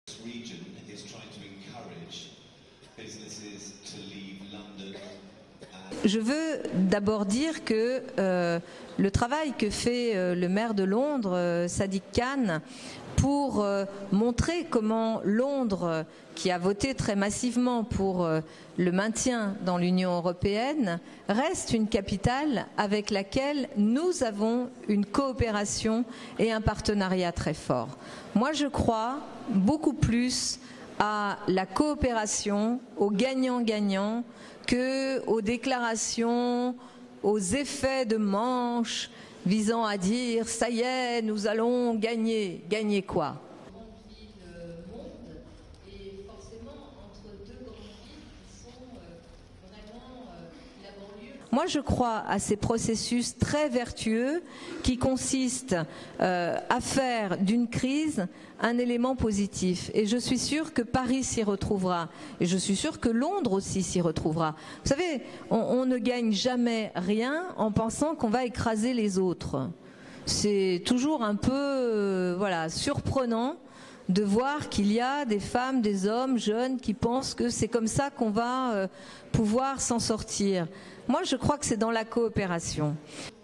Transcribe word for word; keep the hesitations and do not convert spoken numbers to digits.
Je veux d'abord dire que euh, le travail que fait euh, le maire de Londres, euh, Sadiq Khan, pour euh, montrer comment Londres, qui a voté très massivement pour euh, le maintien dans l'Union européenne, reste une capitale avec laquelle nous avons une coopération et un partenariat très fort. Moi, je crois beaucoup plus à la coopération, au gagnant-gagnant, que aux déclarations, aux effets de manche visant à dire « ça y est, nous allons gagner ». Gagner quoi ? Moi, je crois à ces processus très vertueux qui consistent euh, à faire d'une crise un élément positif. Et je suis sûre que Paris s'y retrouvera. Et je suis sûre que Londres aussi s'y retrouvera. Vous savez, on, on ne gagne jamais rien en pensant qu'on va écraser les autres. C'est toujours un peu euh, voilà, surprenant de voir qu'il y a des femmes, des hommes jeunes qui pensent que c'est comme ça qu'on va euh, pouvoir s'en sortir. Moi, je crois que c'est dans la coopération.